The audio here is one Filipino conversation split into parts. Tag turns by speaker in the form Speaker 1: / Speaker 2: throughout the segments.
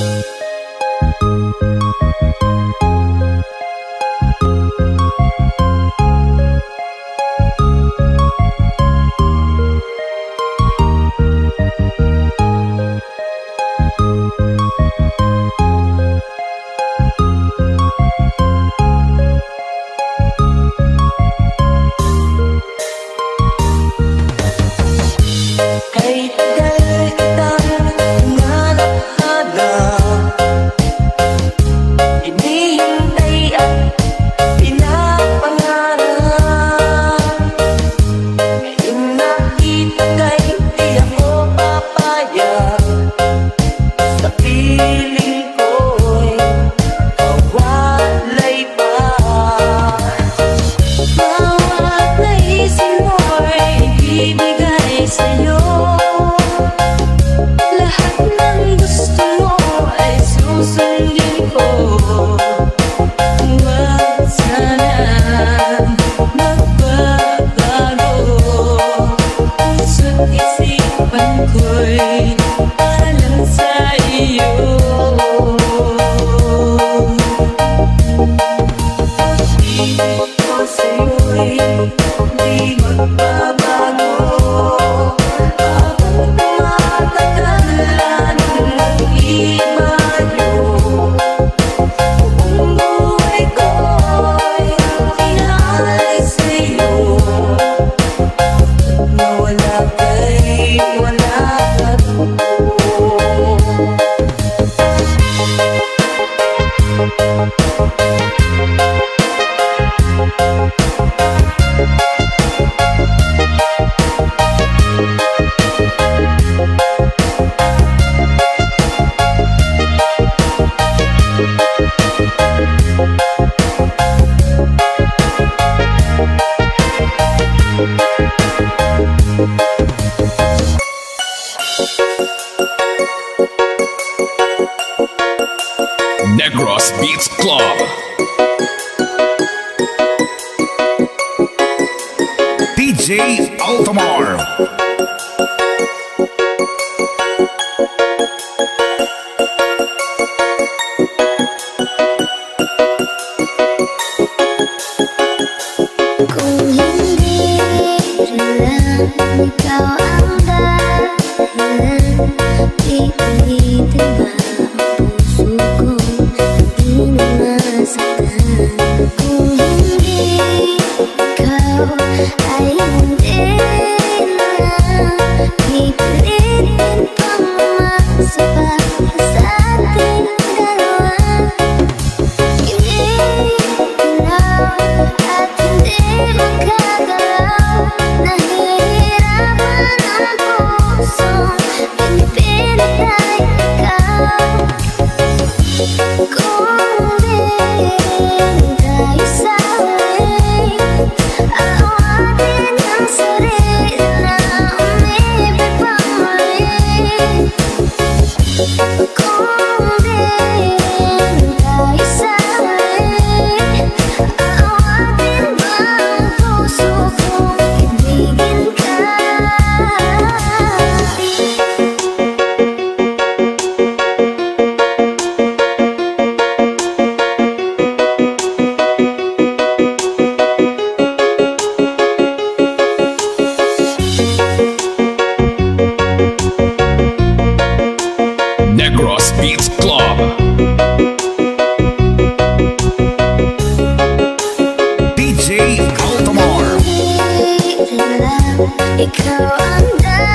Speaker 1: Negros Beats Club. DJ Altamar. Negros Beats Club. DJ Altamar.
Speaker 2: Ikaw ang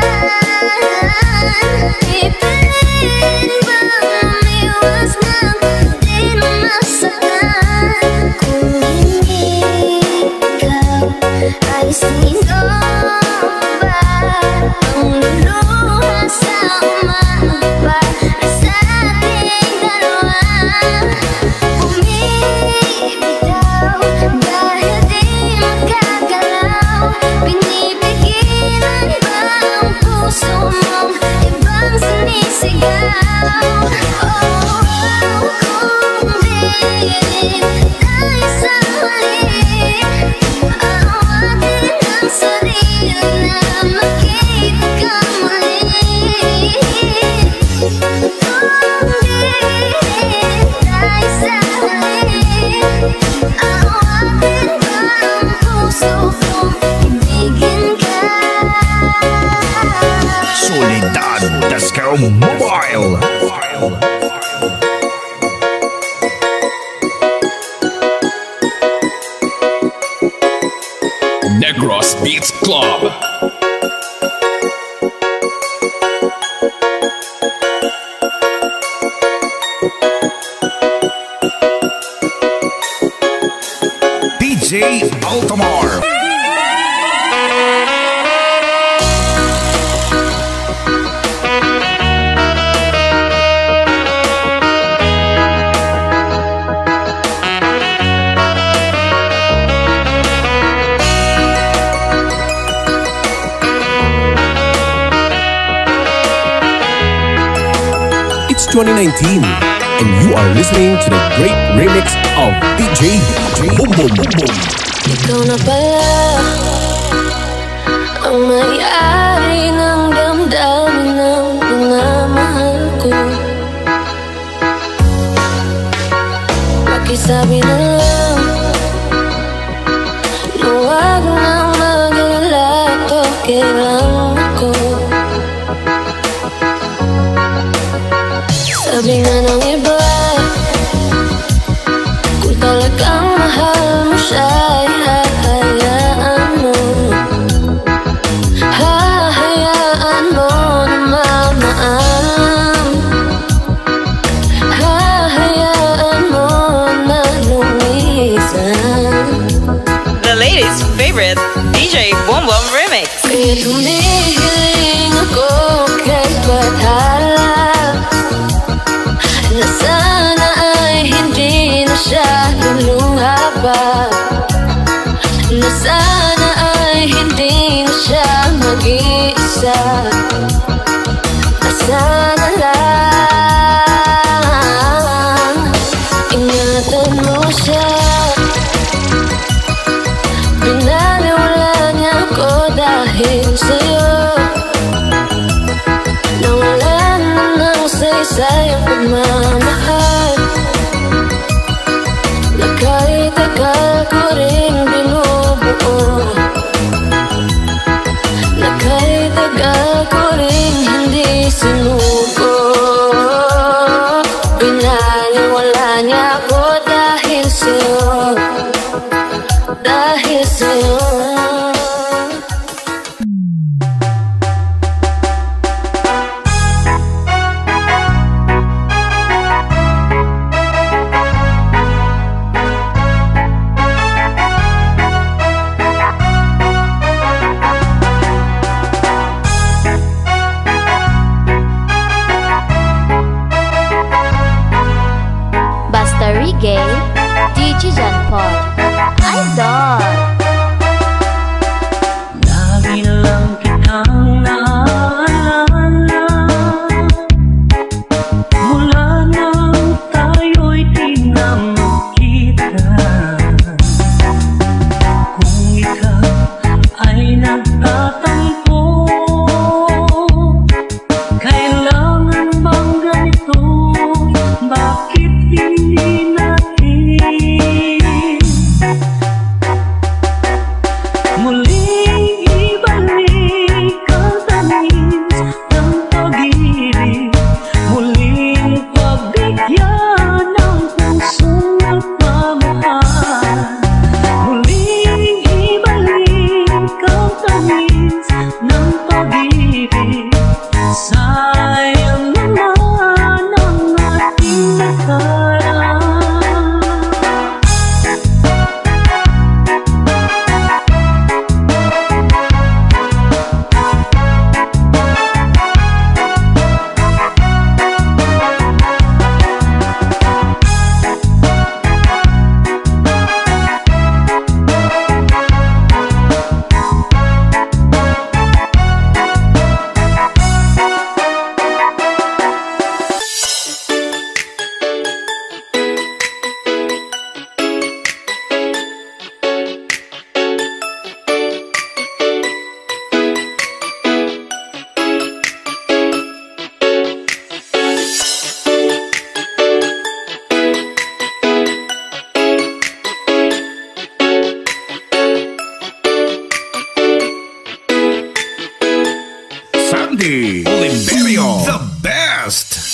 Speaker 2: daan, ipilin ba umiwas ng di masaktan? Kung hindi ikaw ay sino ba ang luluha sa umapa sa ating dalawa? Bumibitaw dahil di makagalaw, pinipigilan ba ang puso mong ibang sinisigaw? Oh, kung di tayo sa huli, awatin ang sarili na makita ka muli.
Speaker 1: Soledad Disco Mobile. Negros Beats Club. DJ Altamar.
Speaker 3: It's 2019, and you are listening to the great remix of DJ Boom Boom Boom Boom.
Speaker 2: Ikaw na pala ang may-ari ng damdamin ng minamahal ko. Pakisabi na lang na huwag nang mag-alala, to kailangan ko. Sabi nga ng iba, kung talagang mahal mo siya, ay hahayaan mo. Hahayaan mo na mamaalam. Hahayaan mo na lumisan.
Speaker 4: The ladies' favorite DJ Boom Boom Remix.
Speaker 2: Kaya tumihiling ako kay Bathala, na sana ay hindi na siya luluha pa, na sana ay hindi na siya mag-iisa, na sana lang ingatan mo siya. Pinaniwala niya ako dahil sa'yo, nawalan na ng saysay ang pagmamahal, na kahit tagal ko rin binubuo, na kahit tagal ko rin hindi sinuko. Pinaniwala niya ako dahil sa'yo, dahil sa'yo.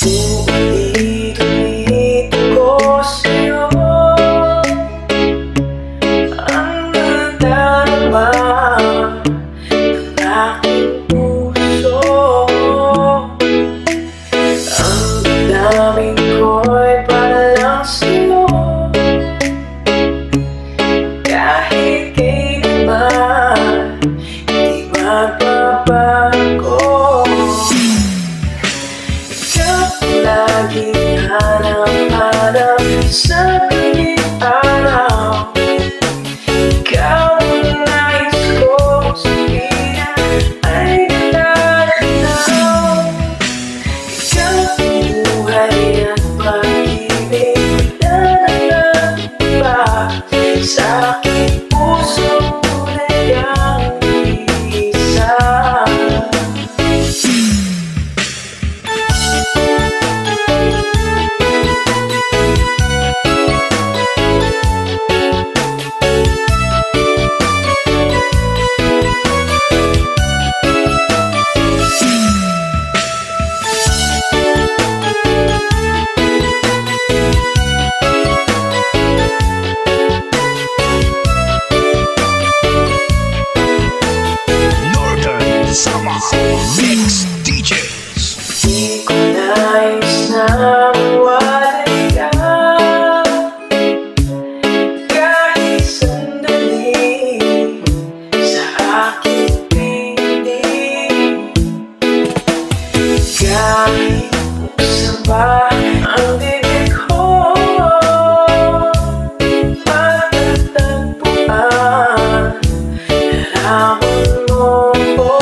Speaker 5: Ulit-ulit ko sa'yo ang nadarama ng aking puso. Ang damdamin ko'y para lang sa'yo, kahit kailanman di magbabago. Ikaw laging hanap-hanap sa bawat araw. Ikaw ang nais ko sabihin ay natanaw. Ikaw ang buhay at pag-ibig, wala na iba sa aking puso, tunay ang isa.
Speaker 1: Northern Summer Mix DJs.
Speaker 5: Di ko nais na mawalay ka kahit sandali sa aking piling. Kahit buksan pa ang bibig ko, matatagpuan larawan mo ko.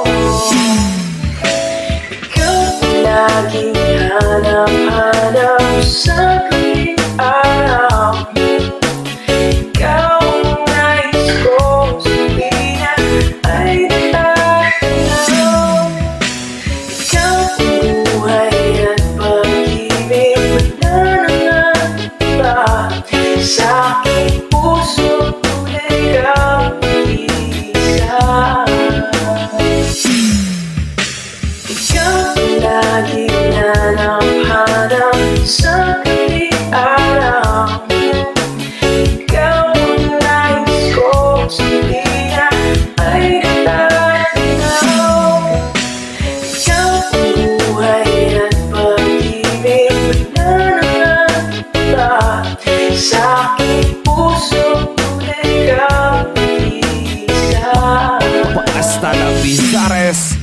Speaker 5: Ikaw laging hanap-hanap sa tuwing araw. Ikaw ang nais ko sabihin ay natanaw. Ikaw ang buhay at pag-ibig, wala nang iba sa aking puso, tunay kang isa. Ikaw laging hanap-hanap sa tuwing araw. Ikaw ang nais ko sabihin ay natanaw. Ikaw ang buhay at pag-ibig, wala nang iba sa aking puso, tunay kang isa.
Speaker 3: Hasta la Bizares.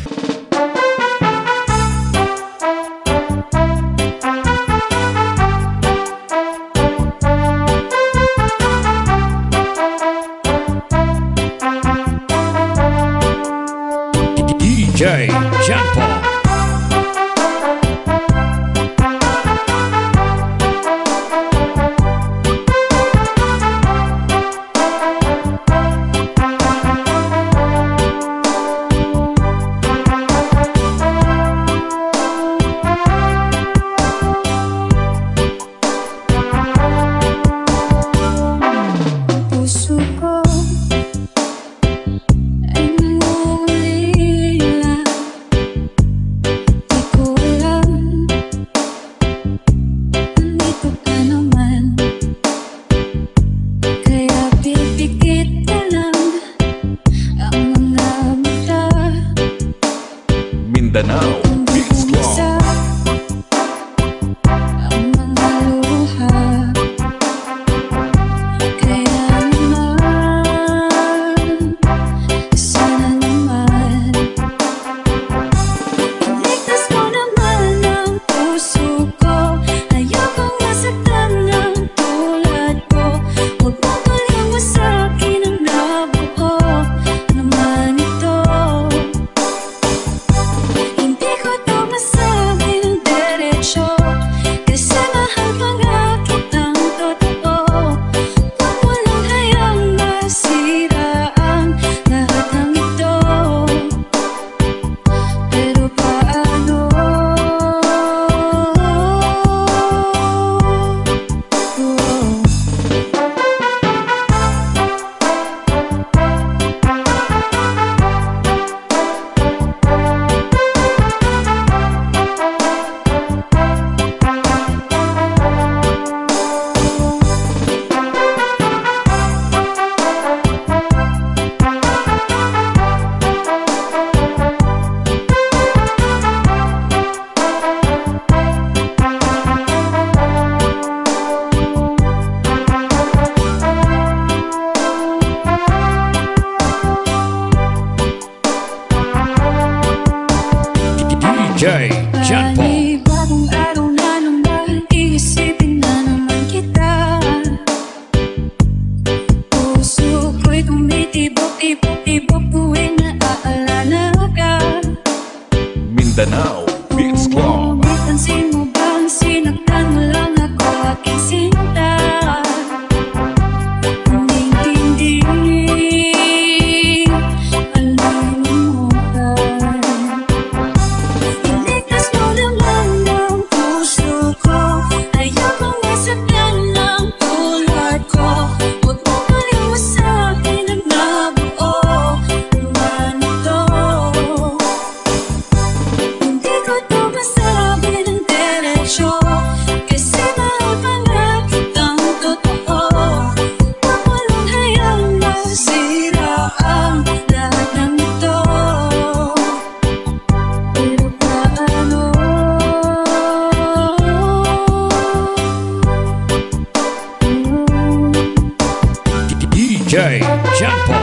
Speaker 6: DJ Jumbo.